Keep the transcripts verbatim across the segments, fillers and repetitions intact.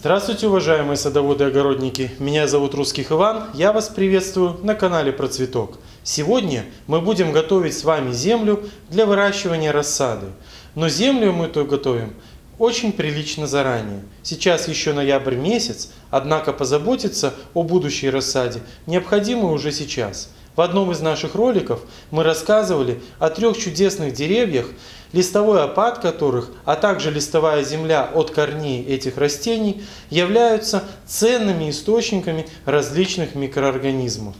Здравствуйте, уважаемые садоводы и огородники! Меня зовут Русских Иван, я вас приветствую на канале Про Цветок. Сегодня мы будем готовить с вами землю для выращивания рассады. Но землю мы эту готовим очень прилично заранее. Сейчас еще ноябрь месяц, однако позаботиться о будущей рассаде необходимо уже сейчас. В одном из наших роликов мы рассказывали о трех чудесных деревьях, листовой опад которых, а также листовая земля от корней этих растений являются ценными источниками различных микроорганизмов.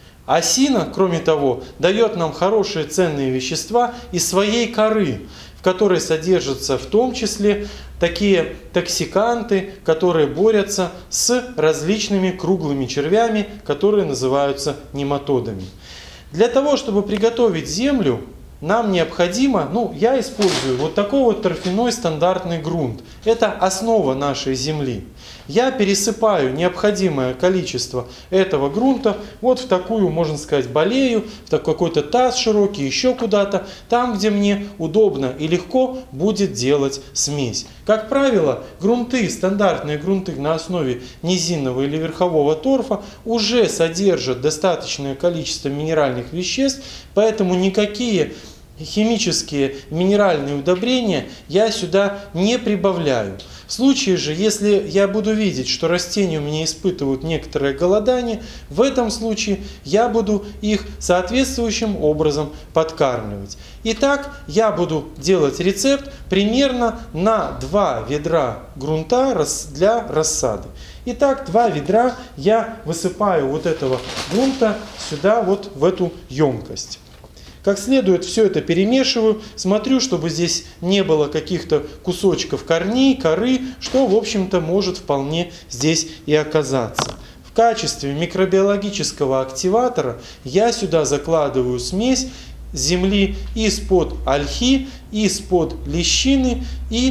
Осина, кроме того, дает нам хорошие ценные вещества из своей коры, в которой содержатся в том числе такие токсиканты, которые борются с различными круглыми червями, которые называются нематодами. Для того, чтобы приготовить землю, нам необходимо, ну, я использую вот такой вот торфяной стандартный грунт. Это основа нашей земли. Я пересыпаю необходимое количество этого грунта вот в такую, можно сказать, балею, в такой какой-то таз широкий, еще куда-то, там, где мне удобно и легко будет делать смесь. Как правило, грунты, стандартные грунты на основе низинного или верхового торфа уже содержат достаточное количество минеральных веществ, поэтому никакие химические минеральные удобрения я сюда не прибавляю. В случае же, если я буду видеть, что растения у меня испытывают некоторое голодание, в этом случае я буду их соответствующим образом подкармливать. Итак, я буду делать рецепт примерно на два ведра грунта для рассады. Итак, два ведра я высыпаю вот этого грунта сюда, вот в эту емкость. Как следует все это перемешиваю, смотрю, чтобы здесь не было каких-то кусочков корней, коры, что, в общем-то, может вполне здесь и оказаться. В качестве микробиологического активатора я сюда закладываю смесь земли из-под ольхи, из-под лещины и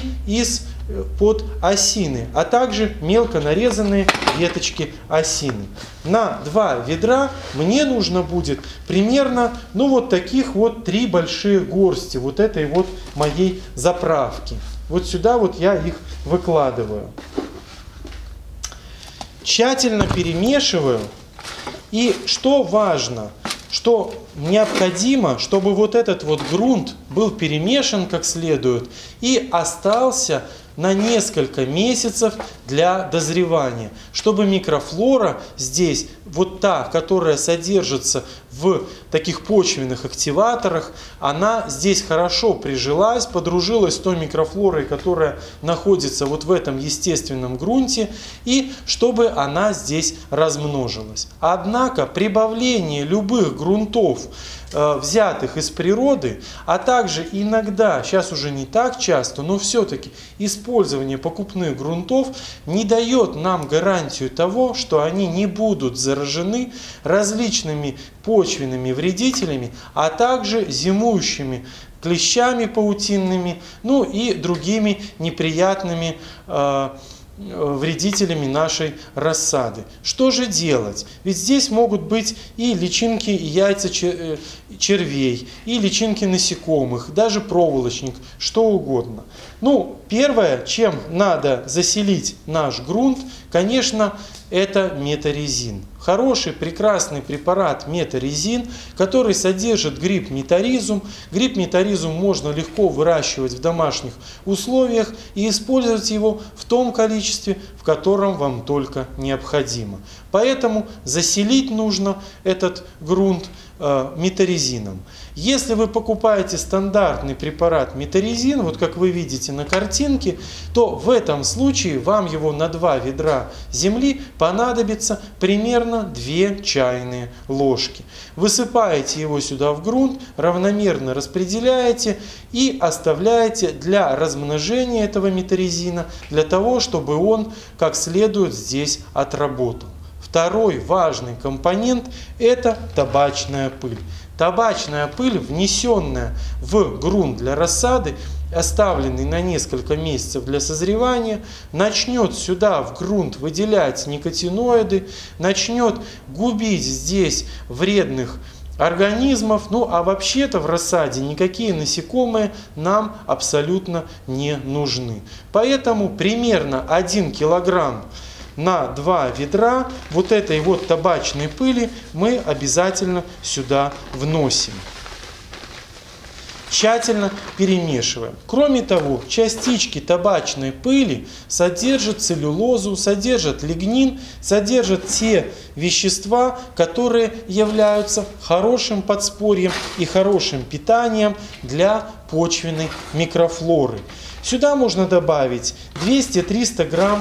из-под осины, а также мелко нарезанные веточки осины. На два ведра мне нужно будет примерно, ну вот таких вот три большие горсти вот этой вот моей заправки. Вот сюда вот я их выкладываю. Тщательно перемешиваю. И что важно, что необходимо, чтобы вот этот вот грунт был перемешан как следует и остался на несколько месяцев для дозревания, чтобы микрофлора здесь, вот та, которая содержится в таких почвенных активаторах, она здесь хорошо прижилась, подружилась с той микрофлорой, которая находится вот в этом естественном грунте, и чтобы она здесь размножилась. Однако прибавление любых грунтов, взятых из природы, а также иногда, сейчас уже не так часто, но все-таки использование покупных грунтов не дает нам гарантию того, что они не будут заражены различными почвенными вредителями, а также зимующими клещами паутинными, ну и другими неприятными э, вредителями нашей рассады. Что же делать? Ведь здесь могут быть и личинки, и яйца червей, и личинки насекомых, даже проволочник, что угодно. Ну, первое, чем надо заселить наш грунт, конечно, это метарезин. Хороший, прекрасный препарат метарезин, который содержит гриб метаризум. Гриб метаризум можно легко выращивать в домашних условиях и использовать его в том количестве, в котором вам только необходимо. Поэтому заселить нужно этот грунт э, метарезином. Если вы покупаете стандартный препарат метарезин, вот как вы видите на картинке, то в этом случае вам его на два ведра земли понадобится примерно две чайные ложки. Высыпаете его сюда в грунт, равномерно распределяете и оставляете для размножения этого метарезина, для того, чтобы он как следует здесь отработал. Второй важный компонент – это табачная пыль. Табачная пыль, внесенная в грунт для рассады, оставленный на несколько месяцев для созревания, начнет сюда в грунт выделять никотиноиды, начнет губить здесь вредных организмов. Ну а вообще-то в рассаде никакие насекомые нам абсолютно не нужны. Поэтому примерно один килограмм на два ведра вот этой вот табачной пыли мы обязательно сюда вносим. Тщательно перемешиваем. Кроме того, частички табачной пыли содержат целлюлозу, содержат лигнин, содержат те вещества, которые являются хорошим подспорьем и хорошим питанием для почвенной микрофлоры. Сюда можно добавить двести-триста грамм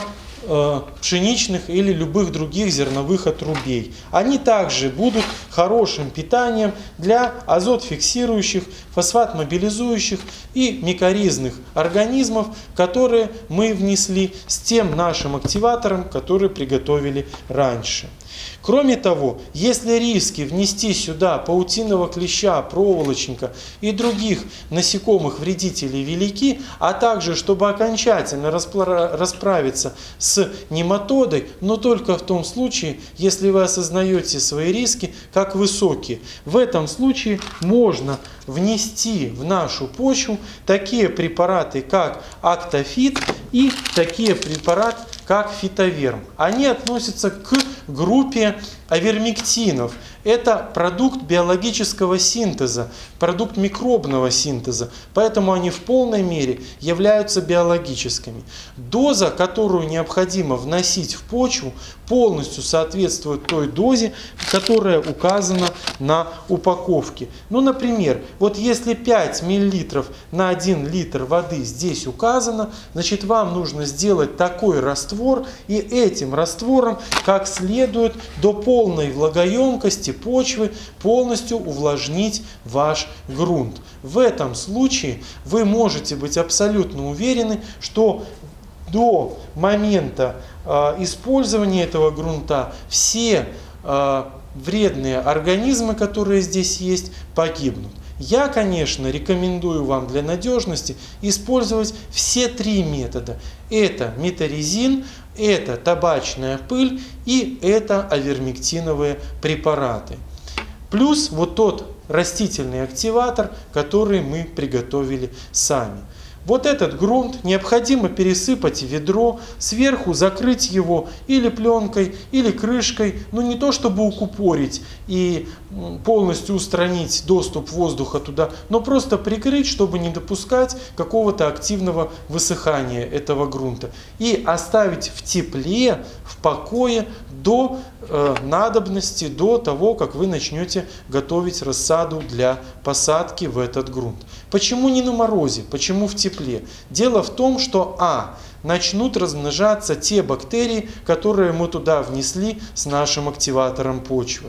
пшеничных или любых других зерновых отрубей. Они также будут хорошим питанием для азот-фиксирующих, фосфат-мобилизующих и микоризных организмов, которые мы внесли с тем нашим активатором, который приготовили раньше. Кроме того, если риски внести сюда паутинного клеща, проволочника и других насекомых-вредителей велики, а также чтобы окончательно расправиться с нематодой, но только в том случае, если вы осознаете свои риски как высокие. В этом случае можно внести в нашу почву такие препараты, как Актофит, и такие препараты, как Фитоверм. Они относятся к группе авермектинов. Это продукт биологического синтеза, продукт микробного синтеза, поэтому они в полной мере являются биологическими. Доза, которую необходимо вносить в почву, полностью соответствует той дозе, которая указана на упаковке. Ну, например, вот если пять миллилитров на один литр воды здесь указано, значит, вам нужно сделать такой раствор и этим раствором как следует до полной влагоемкости почвы полностью увлажнить ваш грунт. В этом случае вы можете быть абсолютно уверены, что до момента э, использования этого грунта все э, вредные организмы, которые здесь есть, погибнут. Я, конечно, рекомендую вам для надежности использовать все три метода. Это метарезин, это табачная пыль и это авермектиновые препараты. Плюс вот тот растительный активатор, который мы приготовили сами. Вот этот грунт необходимо пересыпать в ведро, сверху закрыть его или пленкой, или крышкой, но не то чтобы укупорить и полностью устранить доступ воздуха туда, но просто прикрыть, чтобы не допускать какого-то активного высыхания этого грунта. И оставить в тепле, в покое до э, надобности, до того, как вы начнете готовить рассаду для посадки в этот грунт. Почему не на морозе? Почему в тепле? Дело в том, что а. начнут размножаться те бактерии, которые мы туда внесли с нашим активатором почвы.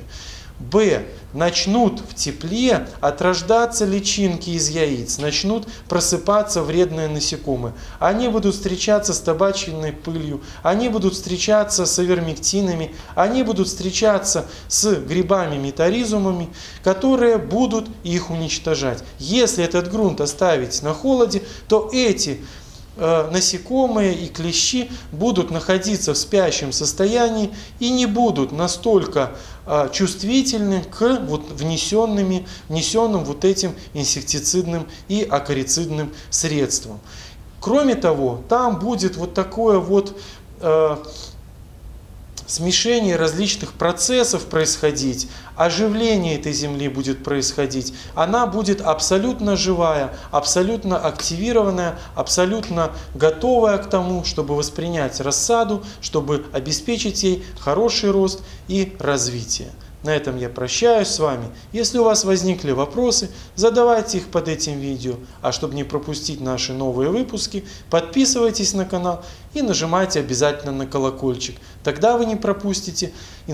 Б. Начнут в тепле отрождаться личинки из яиц, начнут просыпаться вредные насекомые. Они будут встречаться с табачной пылью, они будут встречаться с авермектинами, они будут встречаться с грибами-метаризумами, которые будут их уничтожать. Если этот грунт оставить на холоде, то эти насекомые и клещи будут находиться в спящем состоянии и не будут настолько чувствительны к вот внесенными, внесенным вот этим инсектицидным и акарицидным средствам. Кроме того, там будет вот такое вот э, смешение различных процессов происходить, оживление этой земли будет происходить. Она будет абсолютно живая, абсолютно активированная, абсолютно готовая к тому, чтобы воспринять рассаду, чтобы обеспечить ей хороший рост и развитие. На этом я прощаюсь с вами. Если у вас возникли вопросы, задавайте их под этим видео. А чтобы не пропустить наши новые выпуски, подписывайтесь на канал и нажимайте обязательно на колокольчик. Тогда вы не пропустите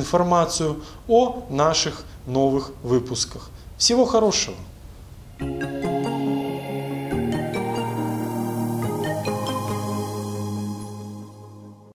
информацию о наших новых выпусках. Всего хорошего!